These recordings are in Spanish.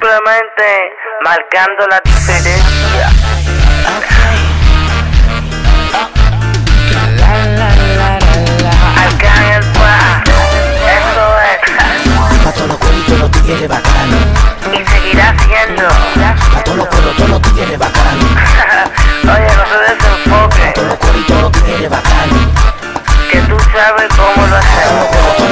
simplemente marcando la diferencia. Arcángel Pa, eso es. Pa' todos los cueritos, los tigres bacanos. Y seguirá siendo. Pa' todos los cueros, todos los tigres bacanos. Oye, no se desenfoque. Pa' todos los cueritos, los tigres bacanos. Que tú sabes cómo lo hacemos.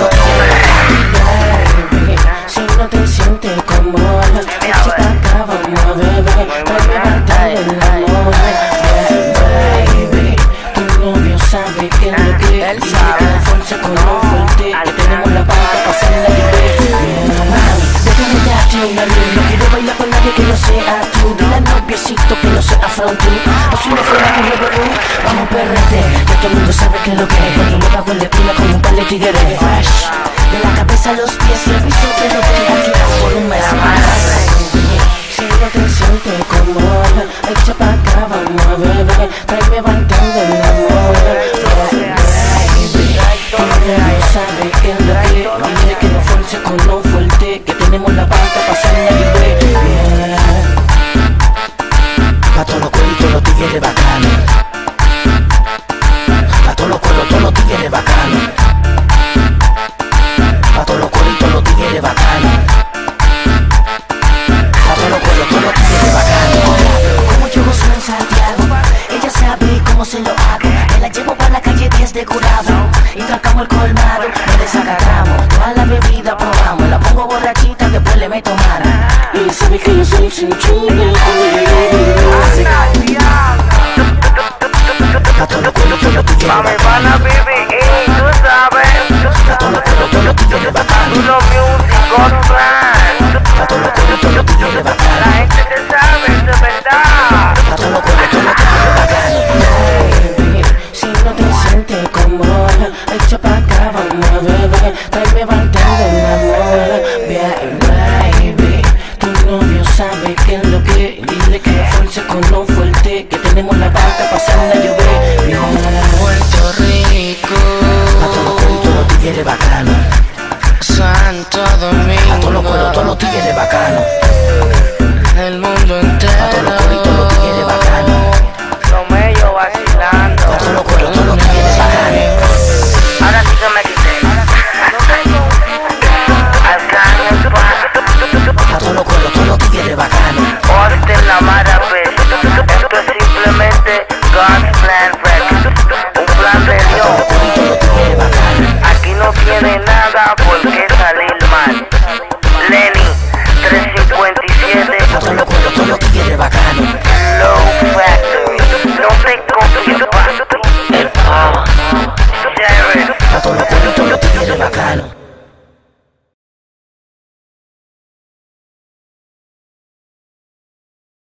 Si no te sientes cómoda, echa pa' acá, vamos a beber, pa' levantar el amor. Baby, tu novio sabe que lo que él sabe, fuerza con lo fuerte, que tenemos la paz para pasarla libre. Mami, déjame darte una luz, no quiero bailar con nadie que no sea tú. Dile al noviecito que no sea frontal, o si no fuera un revolú, vamos perrete, que todo el mundo sabe que lo que es. Cuando me bajo le pila con un par de tigres. De la cabeza a los pies, reviso que no tenga tirado por un mes más. Si no te sientes cómoda, echa pa' acá, vamos a beber, tráeme bailando el amor. Baby, tu novio sabe que es lo que, dile que no fuerce con lo fuerte, que tenemos la banca pa' pasarla libre. Pa' todos los cueritos, los tigres bacanos. Pa' todos los cueros, todos los tigres bacanos. Pa' todos los cueritos, los tigres bacanos. Pa' todos los cueros, todos los tigres bacanos. Como yo gozo en Santiago, ella sabe cómo se lo hago. Me la llevo para la calle 10 de Curado y trancamos el colmado, nos desagarramos. Toda la bebida probamos, la pongo borrachita, después le meto mano. Y sabe que yo soy sin chulo. Pa' todos los cueritos, los tigres Mami, bacanos. pana, baby, y tú sabes. Pa' todos los cueros, todos los tigres bacanos. Uno music on plan. Pa' todos los cueritos, los tigres La bacanos. gente te sabe, eso es verdad. Pa' todos los cueros, todos los tigres bacanos. Baby, si no te sientes cómoda, echa pa' acá, vamos a beber, tráeme bailando el amor. Bien, baby, tu novio sabe que es lo que, dile que no fuerce con lo fuerte, que tenemos la banca pasando a llover. Bien, Puerto Rico, Pa' todos los cueritos, los tigres bacanos. Santo Pa' todos los cueros, todos Domingo, los tigres bacanos. el mundo